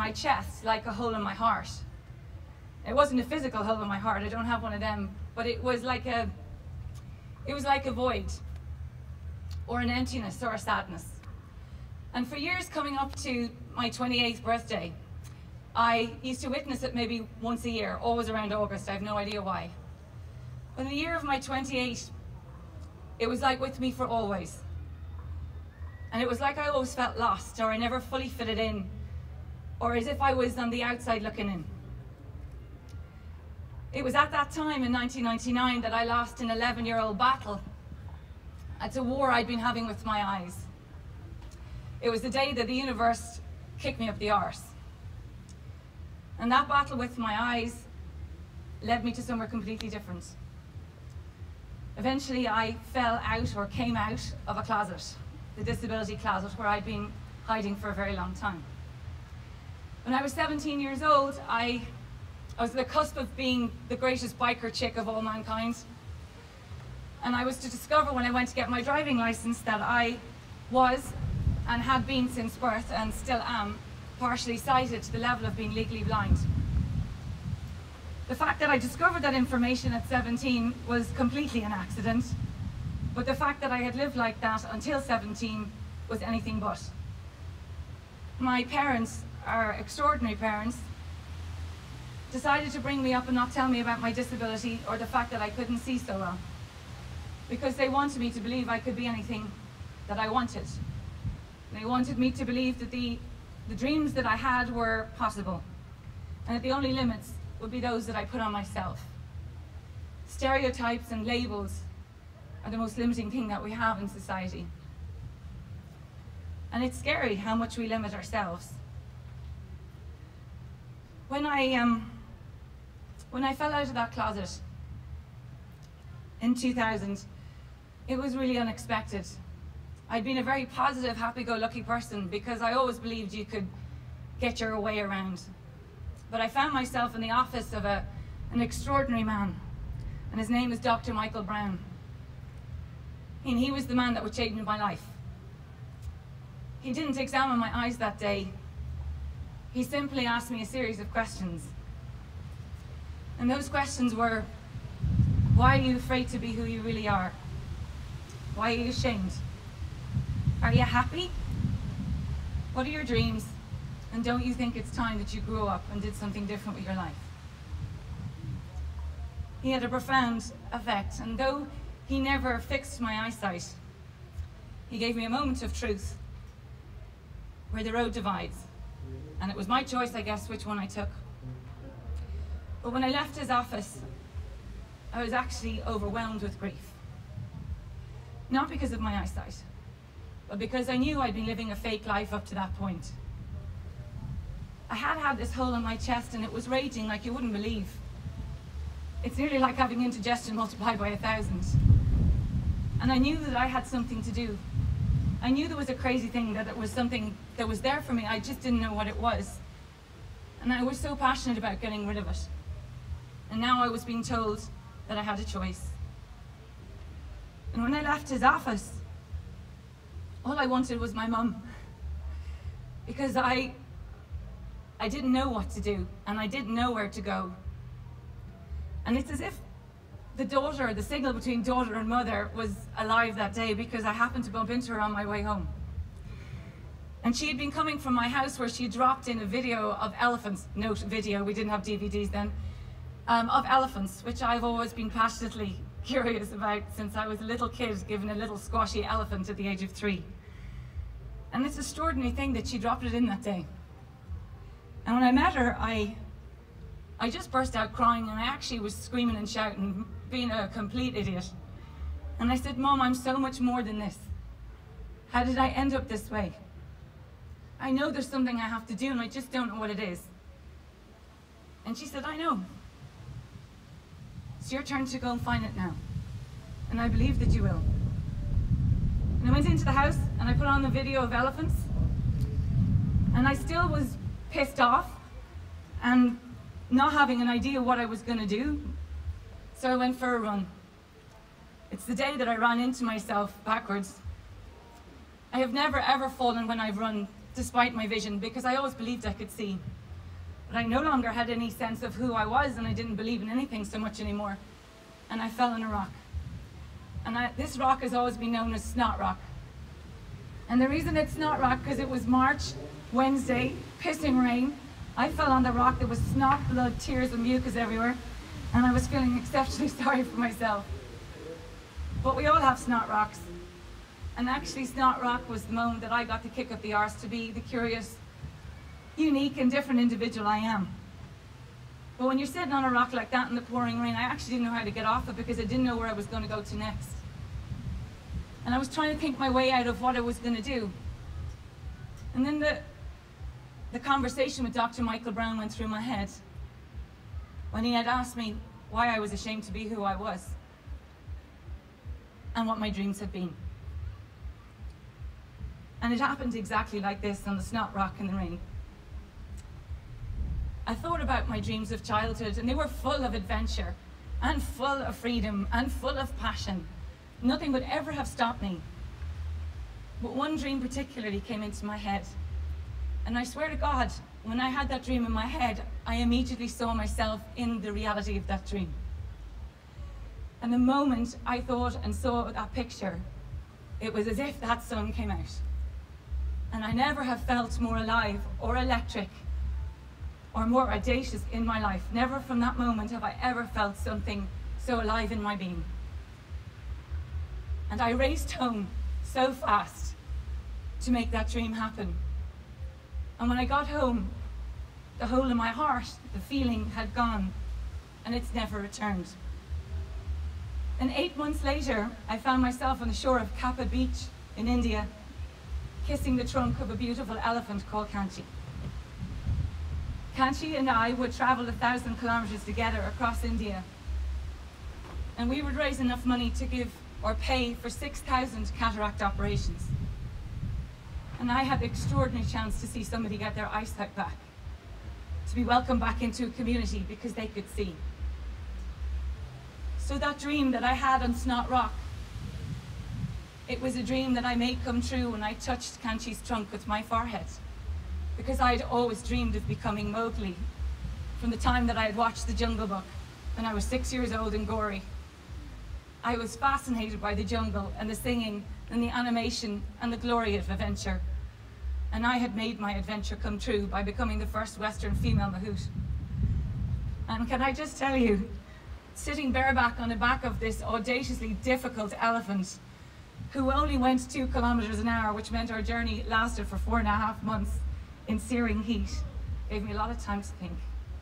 my chest like a hole in my heart. It wasn't a physical hole in my heart, I don't have one of them, but it was like a void, or an emptiness, or a sadness. And for years coming up to my 28th birthday, I used to witness it maybe once a year, always around August, I have no idea why. But in the year of my 28, it was like with me for always. And it was like I always felt lost, or I never fully fitted in, or as if I was on the outside looking in. It was at that time in 1999 that I lost an 11-year-old battle. It's a war I'd been having with my eyes. It was the day that the universe kicked me up the arse. And that battle with my eyes led me to somewhere completely different. Eventually I fell out, or came out of a closet, the disability closet, where I'd been hiding for a very long time. When I was 17 years old, I was at the cusp of being the greatest biker chick of all mankind. And I was to discover when I went to get my driving license that I was, and had been since birth, and still am, partially sighted to the level of being legally blind. The fact that I discovered that information at 17 was completely an accident, but the fact that I had lived like that until 17 was anything but. My parents, our extraordinary parents, decided to bring me up and not tell me about my disability or the fact that I couldn't see so well, because they wanted me to believe I could be anything that I wanted. They wanted me to believe that the dreams that I had were possible, and that the only limits would be those that I put on myself. Stereotypes and labels are the most limiting thing that we have in society. And it's scary how much we limit ourselves. When I fell out of that closet in 2000, it was really unexpected. I'd been a very positive, happy-go-lucky person because I always believed you could get your way around. But I found myself in the office of an extraordinary man, and his name is Dr. Michael Brown. And he was the man that would change my life. He didn't examine my eyes that day. He simply asked me a series of questions. And those questions were, why are you afraid to be who you really are? Why are you ashamed? Are you happy? What are your dreams? And don't you think it's time that you grew up and did something different with your life? He had a profound effect, and though he never fixed my eyesight, he gave me a moment of truth where the road divides. And it was my choice, I guess, which one I took. But when I left his office, I was actually overwhelmed with grief. Not because of my eyesight, but because I knew I'd been living a fake life up to that point. I had this hole in my chest, and it was raging like you wouldn't believe. It's nearly like having indigestion multiplied by 1,000. And I knew that I had something to do. I knew there was a crazy thing, that it was something that was there for me. I just didn't know what it was. And I was so passionate about getting rid of it. And now I was being told that I had a choice. And when I left his office, all I wanted was my mum. Because I didn't know what to do, and I didn't know where to go. And it's as if the signal between daughter and mother was alive that day, because I happened to bump into her on my way home. And she had been coming from my house, where she had dropped in a video of elephants, note video, we didn't have DVDs then, of elephants, which I've always been passionately curious about since I was a little kid, given a little squashy elephant at the age of 3. And it's an extraordinary thing that she dropped it in that day. And when I met her, I just burst out crying, and I actually was screaming and shouting, being a complete idiot. And I said, Mom, I'm so much more than this. How did I end up this way? I know there's something I have to do, and I just don't know what it is. And she said, I know. It's your turn to go and find it now. And I believe that you will. And I went into the house, and I put on the video of elephants. And I still was pissed off and not having an idea what I was going to do. So I went for a run. It's the day that I ran into myself backwards. I have never ever fallen when I've run, despite my vision, because I always believed I could see. But I no longer had any sense of who I was, and I didn't believe in anything so much anymore. And I fell on a rock. And this rock has always been known as Snot Rock. And the reason it's Snot Rock, because it was March, Wednesday, pissing rain. I fell on the rock, there was snot, blood, tears and mucus everywhere. And I was feeling exceptionally sorry for myself. But we all have snot rocks. And actually Snot Rock was the moment that I got to kick up the arse to be the curious, unique and different individual I am. But when you're sitting on a rock like that in the pouring rain, I actually didn't know how to get off it because I didn't know where I was going to go to next. And I was trying to think my way out of what I was going to do. And then the conversation with Dr. Michael Brown went through my head when he had asked me why I was ashamed to be who I was and what my dreams had been. And it happened exactly like this on the Snot Rock in the rain. I thought about my dreams of childhood, and they were full of adventure and full of freedom and full of passion. Nothing would ever have stopped me. But one dream particularly came into my head. And I swear to God, when I had that dream in my head, I immediately saw myself in the reality of that dream. And the moment I thought and saw that picture, it was as if that sun came out. And I never have felt more alive or electric or more audacious in my life. Never from that moment have I ever felt something so alive in my being. And I raced home so fast to make that dream happen. And when I got home, the hole in my heart, the feeling had gone, and it's never returned. And 8 months later, I found myself on the shore of Kappa Beach in India, kissing the trunk of a beautiful elephant called Kanchi. Kanchi and I would travel 1,000 kilometers together across India. And we would raise enough money to give or pay for 6,000 cataract operations. And I had the extraordinary chance to see somebody get their eyesight back, to be welcomed back into a community because they could see. So that dream that I had on Snot Rock, it was a dream that I made come true when I touched Kanchi's trunk with my forehead, because I had always dreamed of becoming Mowgli from the time that I had watched The Jungle Book when I was 6 years old in Gori. I was fascinated by the jungle and the singing and the animation and the glory of adventure. And I had made my adventure come true by becoming the first Western female mahout. And can I just tell you, sitting bareback on the back of this audaciously difficult elephant, who only went 2 kilometers an hour, which meant our journey lasted for 4.5 months in searing heat, gave me a lot of time to think.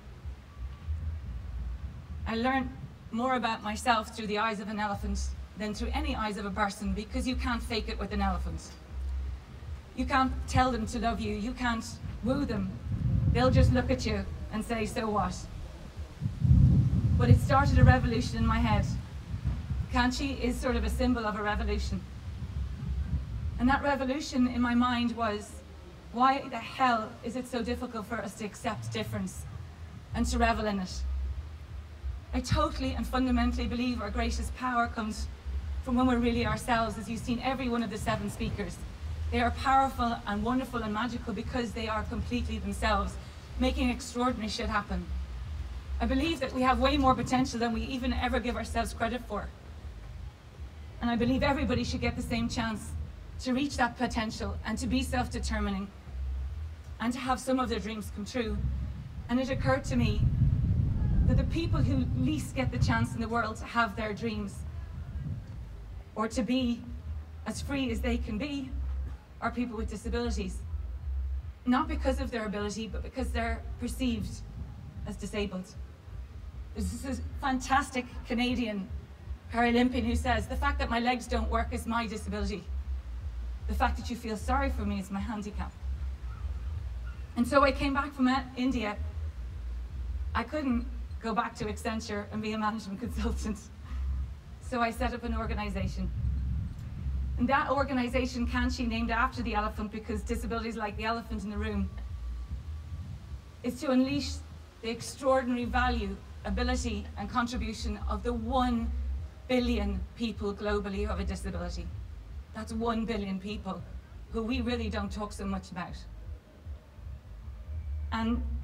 I learned more about myself through the eyes of an elephant than through any eyes of a person, because you can't fake it with an elephant. You can't tell them to love you, you can't woo them. They'll just look at you and say, so what? But it started a revolution in my head. Kanchi is sort of a symbol of a revolution. And that revolution in my mind was, why the hell is it so difficult for us to accept difference and to revel in it? I totally and fundamentally believe our greatest power comes from when we're really ourselves, as you've seen every one of the 7 speakers. They are powerful and wonderful and magical because they are completely themselves, making extraordinary shit happen. I believe that we have way more potential than we even ever give ourselves credit for. And I believe everybody should get the same chance to reach that potential and to be self-determining and to have some of their dreams come true. And it occurred to me that the people who least get the chance in the world to have their dreams or to be as free as they can be are people with disabilities. Not because of their ability, but because they're perceived as disabled. There's this fantastic Canadian Paralympian who says, the fact that my legs don't work is my disability. The fact that you feel sorry for me is my handicap. And so I came back from India. I couldn't go back to Accenture and be a management consultant. So I set up an organization. And that organization, Kanchi, named after the elephant because disabilities like the elephant in the room, is to unleash the extraordinary value, ability, and contribution of the 1 billion people globally who have a disability. That's 1 billion people who we really don't talk so much about. And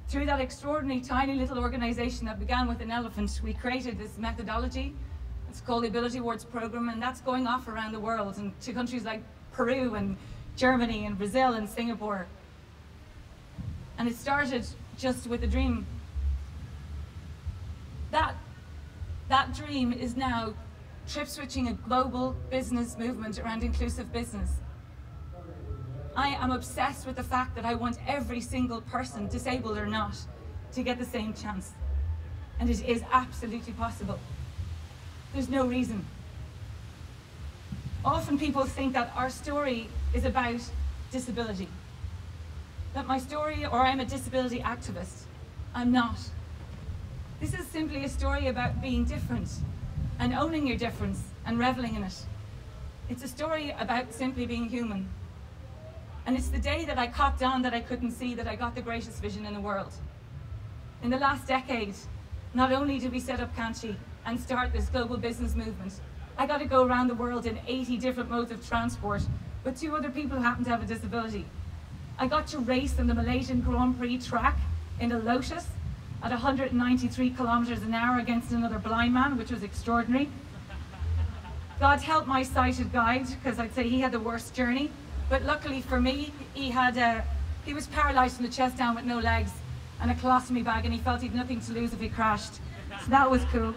Through that extraordinary tiny little organization that began with an elephant, we created this methodology. It's called the Ability Awards Program, and that's going off around the world and to countries like Peru and Germany and Brazil and Singapore. And it started just with a dream. That dream is now trip-switching a global business movement around inclusive business. I am obsessed with the fact that I want every single person, disabled or not, to get the same chance. And it is absolutely possible. There's no reason. Often people think that our story is about disability. That my story, or I'm a disability activist. I'm not. This is simply a story about being different and owning your difference and reveling in it. It's a story about simply being human. And it's the day that I copped on that I couldn't see that I got the greatest vision in the world. In the last decade, not only did we set up Kanchi and start this global business movement, I got to go around the world in 80 different modes of transport with 2 other people who happen to have a disability. I got to race in the Malaysian Grand Prix track in a Lotus at 193 kilometers an hour against another blind man, which was extraordinary. God help my sighted guide, because I'd say he had the worst journey. But luckily for me, he was paralyzed from the chest down with no legs and a colostomy bag, and he felt he'd nothing to lose if he crashed. So that was cool.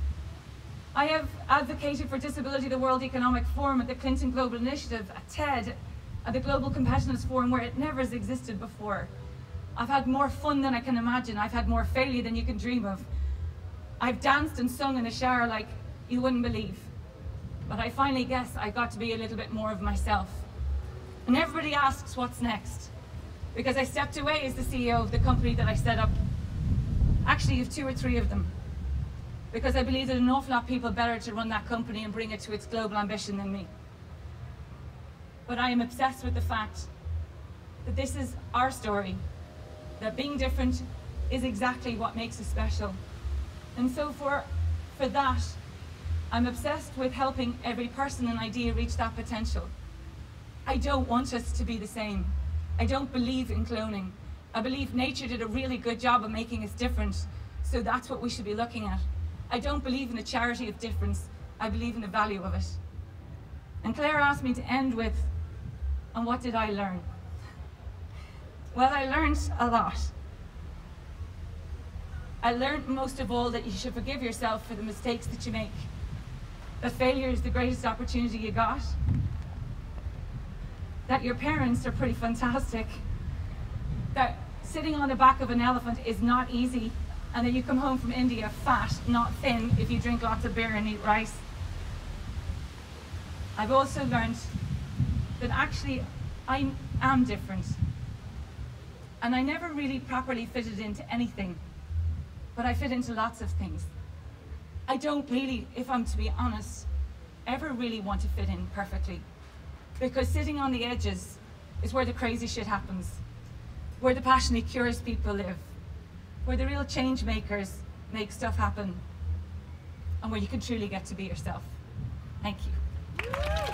I have advocated for Disability at the World Economic Forum, at the Clinton Global Initiative, at TED, at the Global Competitiveness Forum, where it never has existed before. I've had more fun than I can imagine. I've had more failure than you can dream of. I've danced and sung in the shower like you wouldn't believe. But I finally guess I got to be a little bit more of myself. And everybody asks what's next, because I stepped away as the CEO of the company that I set up. Actually, you have 2 or 3 of them, because I believe that an awful lot of people better to run that company and bring it to its global ambition than me. But I am obsessed with the fact that this is our story, that being different is exactly what makes us special. And so for that, I'm obsessed with helping every person and idea reach that potential. I don't want us to be the same. I don't believe in cloning. I believe nature did a really good job of making us different, so that's what we should be looking at. I don't believe in the charity of difference. I believe in the value of it. And Claire asked me to end with, and what did I learn? Well, I learned a lot. I learned most of all that you should forgive yourself for the mistakes that you make. That failure is the greatest opportunity you got. That your parents are pretty fantastic. That sitting on the back of an elephant is not easy. And that you come home from India fat, not thin, if you drink lots of beer and eat rice. I've also learned that actually I am different. And I never really properly fitted into anything, but I fit into lots of things. I don't really, if I'm to be honest, ever really want to fit in perfectly, because sitting on the edges is where the crazy shit happens, where the passionate, curious people live, where the real change makers make stuff happen, and where you can truly get to be yourself. Thank you.